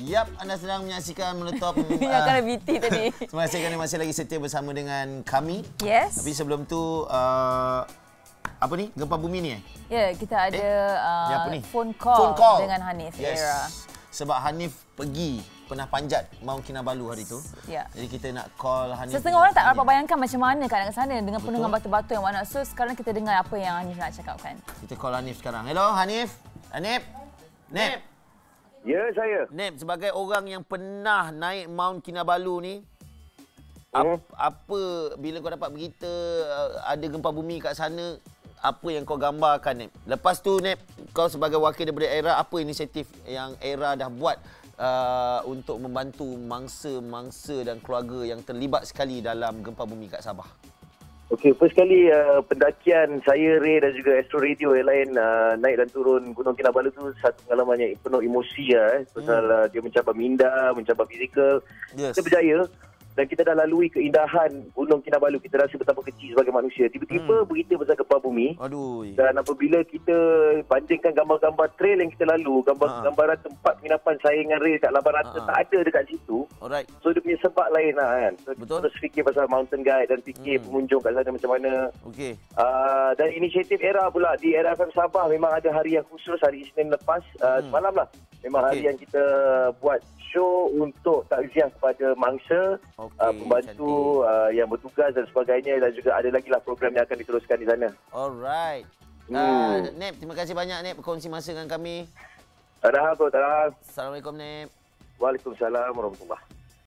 Yap, anda sedang menyaksikan Meletup. Yang kena BT tadi. Terima kasih kerana masih lagi setia bersama dengan kami. Yes. Tapi sebelum tu, apa ni? Gempa bumi ni Ya, kita ada apa ni? phone call dengan Hanif. Yes. Era. Sebab Hanif pernah panjat Mount Kinabalu hari tu. Ya. Jadi kita nak call Hanif. Setengah orang tak dapat bayangkan macam mana keadaan ke sana dengan penuh dengan batu-batu yang warna. So sekarang kita dengar apa yang Hanif nak cakapkan. Kita call Hanif sekarang. Hello Hanif. Hanif. Nip. Ya, saya. Nip, sebagai orang yang pernah naik Mount Kinabalu ni, apa bila kau dapat berita ada gempa bumi kat sana, apa yang kau gambarkan, Nip? Lepas tu, Nip, kau sebagai wakil daripada ERA, apa inisiatif yang ERA dah buat untuk membantu mangsa-mangsa dan keluarga yang terlibat sekali dalam gempa bumi kat Sabah? Okey, first kali pendakian saya, Ray dan juga Astro Radio yang lain naik dan turun Gunung Kinabalu tu satu pengalaman yang penuh emosi pasal dia mencabar minda, mencabar fizikal. Yes. Kita berjaya dan kita dah lalui keindahan Gunung Kinabalu. Kita rasa betapa kecil sebagai manusia. Tiba-tiba berita pasal gempa bumi. Aduh. Dan apabila kita bandingkan gambar-gambar trail yang kita lalu, gambaran tempat penginapan saya dengan Ray kat Laban Rata tak ada dekat situ. Alright. So dia punya sebab lain lah kan. So, betul. Terus fikir pasal mountain guide dan fikir pengunjung kat sana macam mana. Okey. Dan inisiatif ERA pula di ERA FM Sabah memang ada hari yang khusus hari Isnin lepas semalam lah. Memang hari yang kita buat show untuk takziah kepada mangsa, pembantu yang bertugas dan sebagainya, dan juga ada lagi lah program yang akan diteruskan di sana. Alright. Nip, terima kasih banyak Nip berkongsi masa dengan kami. Tak ada apa, tak ada. Assalamualaikum Nip. Waalaikumsalam warahmatullahi.